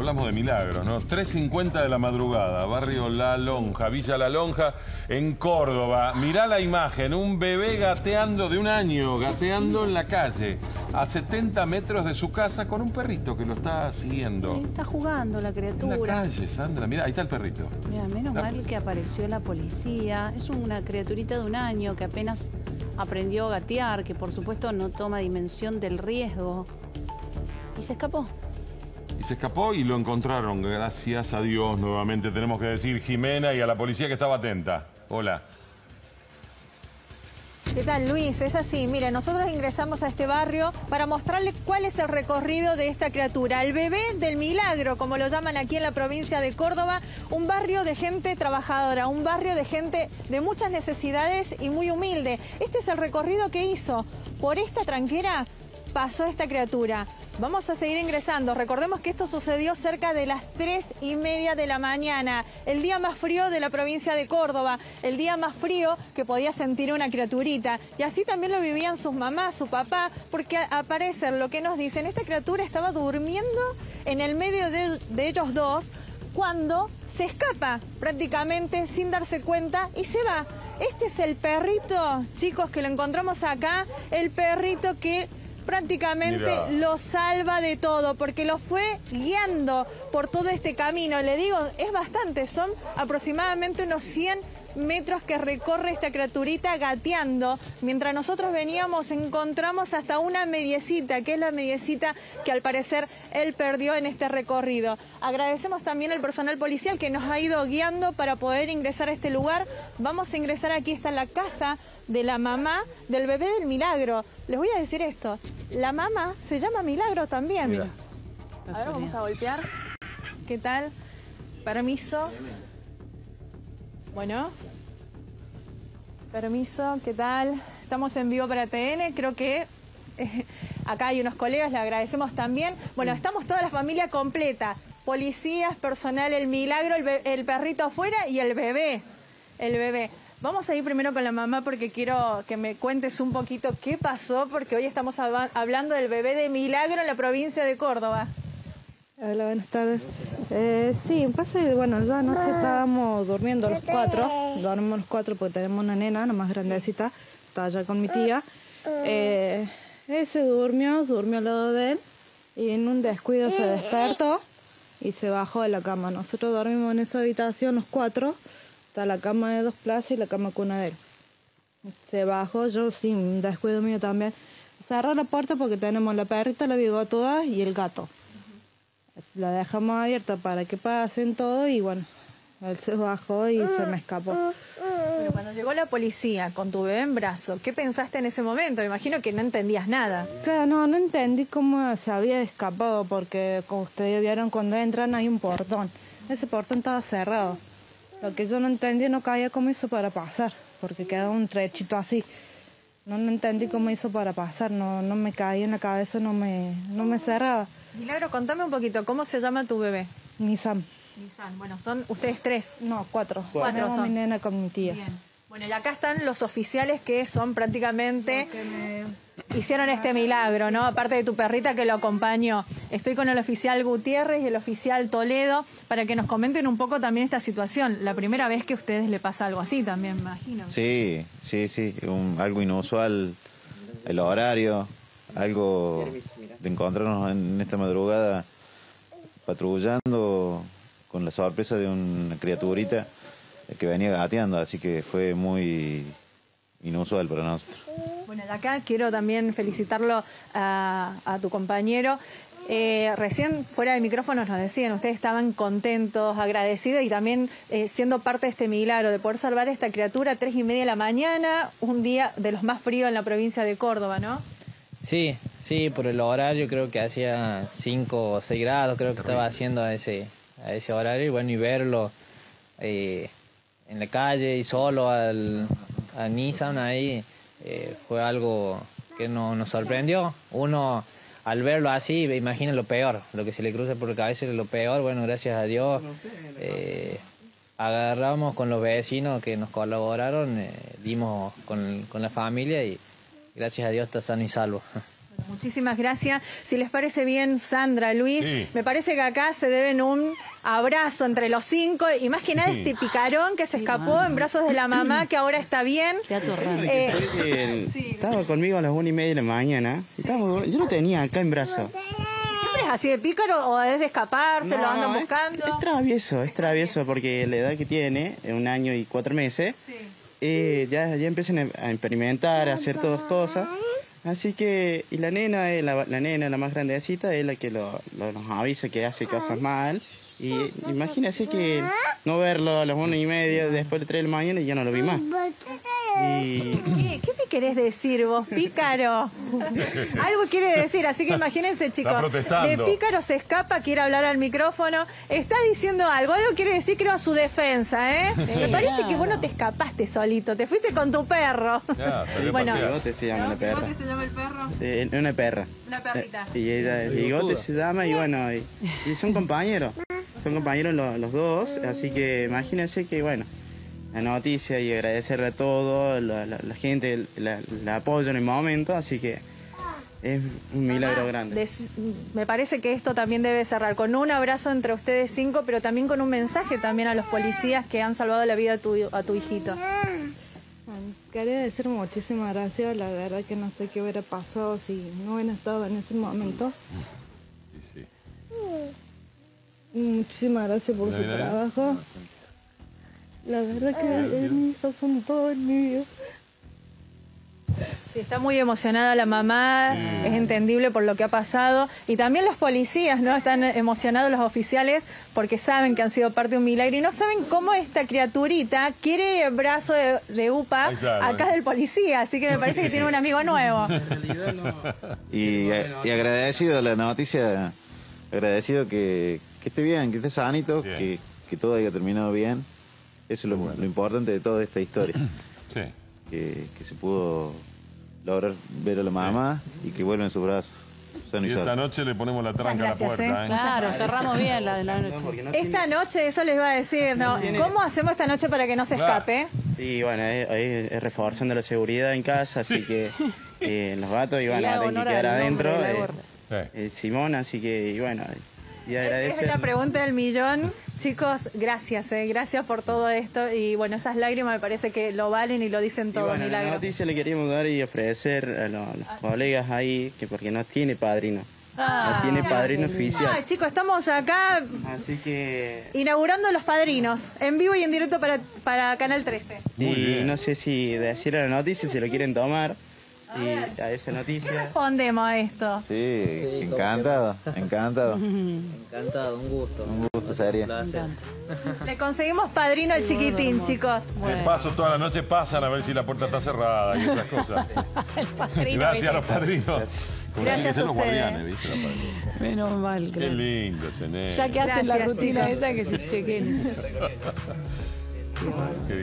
Hablamos de milagros, ¿no? 3:50 de la madrugada, barrio La Lonja, Villa La Lonja, en Córdoba. Mirá la imagen, un bebé gateando de 1 año, gateando en la calle, a 70 metros de su casa con un perrito que lo está siguiendo. Está jugando la criatura. En la calle, Sandra, mirá, ahí está el perrito. Mira, menos mal que apareció la policía. Es una criaturita de 1 año que apenas aprendió a gatear, que por supuesto no toma dimensión del riesgo. Y se escapó. Y se escapó y lo encontraron, gracias a Dios, nuevamente tenemos que decir, Jimena, y a la policía que estaba atenta. Hola. ¿Qué tal, Luis? Es así. Mire, nosotros ingresamos a este barrio para mostrarle cuál es el recorrido de esta criatura. El bebé del milagro, como lo llaman aquí en la provincia de Córdoba. Un barrio de gente trabajadora, un barrio de gente de muchas necesidades y muy humilde. Este es el recorrido que hizo. Por esta tranquera pasó esta criatura. Vamos a seguir ingresando. Recordemos que esto sucedió cerca de las 3:30 de la mañana. El día más frío de la provincia de Córdoba. El día más frío que podía sentir una criaturita. Y así también lo vivían sus mamás, su papá. Porque al parecer, lo que nos dicen, esta criatura estaba durmiendo en el medio de ellos dos cuando se escapa prácticamente sin darse cuenta y se va. Este es el perrito, chicos, que lo encontramos acá. El perrito que prácticamente lo salva de todo, porque lo fue guiando por todo este camino. Le digo, es bastante, son aproximadamente unos 100 metros que recorre esta criaturita gateando. Mientras nosotros veníamos, encontramos hasta una mediecita, que es la mediecita que al parecer él perdió en este recorrido. Agradecemos también al personal policial que nos ha ido guiando para poder ingresar a este lugar. Vamos a ingresar aquí, está la casa de la mamá del bebé del milagro. Les voy a decir esto, la mamá se llama Milagro también. Mira. Ahora vamos a golpear. ¿Qué tal? Permiso. Bueno. Permiso, ¿qué tal? Estamos en vivo para TN, creo que acá hay unos colegas, le agradecemos también. Bueno, estamos toda la familia completa. Policías, personal, el milagro, el perrito afuera y el bebé. El bebé. Vamos a ir primero con la mamá porque quiero que me cuentes un poquito qué pasó, porque hoy estamos hablando del bebé de Milagro en la provincia de Córdoba. Hola, buenas tardes. Sí, pasa que, bueno, ya anoche estábamos durmiendo los 4, dormimos los 4 porque tenemos una nena, la más grandecita, está allá con mi tía. Ese durmió al lado de él y en un descuido se despertó y se bajó de la cama. Nosotros dormimos en esa habitación los 4, está la cama de 2 plazas y la cama cuna de él. Se bajó, yo sin descuido mío también. Cerró la puerta porque tenemos la perrita, la bigotuda y el gato. La dejamos abierta para que pasen todo y bueno, él se bajó y se me escapó. Bueno, cuando llegó la policía con tu bebé en brazo, ¿qué pensaste en ese momento? Me imagino que no entendías nada. Claro, no entendí cómo se había escapado porque como ustedes vieron cuando entran hay un portón. Ese portón estaba cerrado. Lo que yo no entendí, no cabía cómo hizo para pasar, porque quedaba un trechito así. No entendí cómo hizo para pasar, no me caía en la cabeza, no me cerraba. Milagro, contame un poquito, ¿cómo se llama tu bebé? Nissan. Nissan, bueno, son ustedes 3. No, 4. 4 son. Mi nena con mi tía. Bien. Bueno, y acá están los oficiales que son prácticamente... Hicieron este milagro, ¿no? Aparte de tu perrita que lo acompañó. Estoy con el oficial Gutiérrez y el oficial Toledo para que nos comenten un poco también esta situación. La primera vez que a ustedes le pasa algo así también, me imagino. Sí. Algo inusual, el horario, algo de encontrarnos en esta madrugada patrullando con la sorpresa de una criaturita que venía gateando, así que fue muy inusual para nosotros. Bueno, de acá quiero también felicitarlo a tu compañero. Recién fuera de micrófonos nos decían, ustedes estaban contentos, agradecidos y también siendo parte de este milagro de poder salvar a esta criatura a 3:30 de la mañana, un día de los más fríos en la provincia de Córdoba, ¿no? Sí, por el horario creo que hacía 5 o 6 grados, creo que estaba haciendo a ese horario y bueno, y verlo en la calle y solo a Nissan ahí fue algo que nos sorprendió. Uno al verlo así imagina lo peor, lo que se le cruza por la cabeza es lo peor. Bueno, gracias a Dios agarramos con los vecinos que nos colaboraron, dimos con la familia y gracias a Dios está sano y salvo. Muchísimas gracias. Si les parece bien, Sandra, Luis, Sí. me parece que acá se deben un abrazo entre los 5 y más que nada Sí. este picarón que se escapó en brazos de la mamá, que ahora está bien. Qué atorrante. Estaba conmigo a las 1:30 de la mañana. Y yo lo tenía acá en brazos. ¿Siempre es así de pícaro o es de escaparse, lo andan buscando? Es travieso porque la edad que tiene, 1 año y 4 meses, ya empiezan a experimentar, a hacer todas cosas. Así que, y la nena, la más grandecita, es la que nos avisa que hace cosas mal. Y imagínense que no verlo a las 1:30, después de 3 de la mañana, y ya no lo vi más. Y ¿Qué me querés decir vos, pícaro? Algo quiere decir, así que imagínense, chicos. Está protestando. De pícaro se escapa, quiere hablar al micrófono. Está diciendo algo quiere decir, creo, a su defensa, ¿eh? Me parece que vos no te escapaste solito, te fuiste con tu perro. Ya, salió a Bueno, pasear. Bigote se llama la perra. ¿Cómo se llama el perro? Una perra. Una perrita. Y ella, Bigote se llama, y bueno, y son compañeros. Son compañeros los dos, así que imagínense que, bueno, la noticia y agradecerle a todos, la gente, la apoyo en el momento, así que es un milagro grande. Me parece que esto también debe cerrar con un abrazo entre ustedes 5, pero también con un mensaje también a los policías que han salvado la vida a tu hijito. Bueno, quería decir muchísimas gracias. La verdad que no sé qué hubiera pasado si no hubieran estado en ese momento. Sí, sí. Muchísimas gracias por su trabajo. La verdad que mis hijos son todo en mi vida. Sí, está muy emocionada la mamá, es entendible por lo que ha pasado. Y también los policías, ¿no? Están emocionados los oficiales porque saben que han sido parte de un milagro y no saben cómo esta criaturita quiere el brazo de UPA acá del policía. Así que me parece que tiene un amigo nuevo. Y agradecido la noticia, agradecido que esté bien, que esté sanito, que todo haya terminado bien. Eso es lo importante de toda esta historia. Sí. Que se pudo lograr ver a la mamá y que vuelva en sus brazos. Y esta noche le ponemos la tranca a la puerta. Claro, cerramos bien la de la noche. Esta noche, eso les iba a decir, ¿no? ¿Cómo hacemos esta noche para que no se escape? Y bueno, ahí es reforzando la seguridad en casa, así que los gatos iban a tener que quedar adentro. Simón, así que, y bueno, y agradecer. Es la pregunta del millón. Chicos, gracias, gracias por todo esto. Y bueno, esas lágrimas me parece que lo valen y lo dicen todo, bueno, milagro. La noticia le queríamos dar y ofrecer a los colegas ahí, que porque no tiene padrino. No tiene padrino oficial. Ay, chicos, estamos acá Así que... inaugurando los padrinos, en vivo y en directo para Canal 13. Y no sé si decir a la noticia, si lo quieren tomar. Y a esa noticia. Respondemos a esto. Sí, encantado. Encantado, un gusto. Un gusto, sería. Le conseguimos padrino al chiquitín, chicos. De paso, toda la noche pasan a ver si la puerta está cerrada y esas cosas. Gracias a los padrinos. Como tienen que ser los guardianes, ¿viste? Los padrinos. Menos mal. Qué lindo ese nene. Ya que hacen la Gracias, rutina chicos. esa, que se chequen. Qué